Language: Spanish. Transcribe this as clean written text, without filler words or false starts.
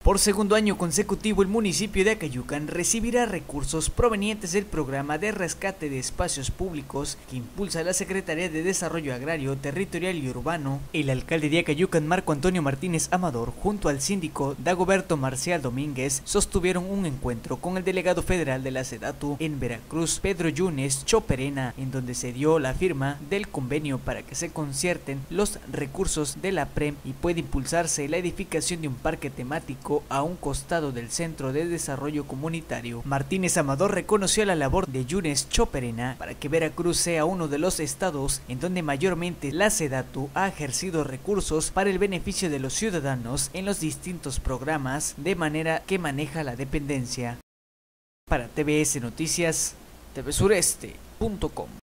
Por segundo año consecutivo, el municipio de Acayucan recibirá recursos provenientes del programa de rescate de espacios públicos que impulsa la Secretaría de Desarrollo Agrario, Territorial y Urbano. El alcalde de Acayucan, Marco Antonio Martínez Amador, junto al síndico Dagoberto Marcial Domínguez, sostuvieron un encuentro con el delegado federal de la SEDATU en Veracruz, Pedro Yunes Choperena, en donde se dio la firma del convenio para que se concierten los recursos de la PREM y pueda impulsarse la edificación de un parque temático a un costado del Centro de Desarrollo Comunitario. Martínez Amador reconoció la labor de Yunes Choperena para que Veracruz sea uno de los estados en donde mayormente la SEDATU ha ejercido recursos para el beneficio de los ciudadanos en los distintos programas de manera que maneja la dependencia. Para TVS Noticias, tvsureste.com.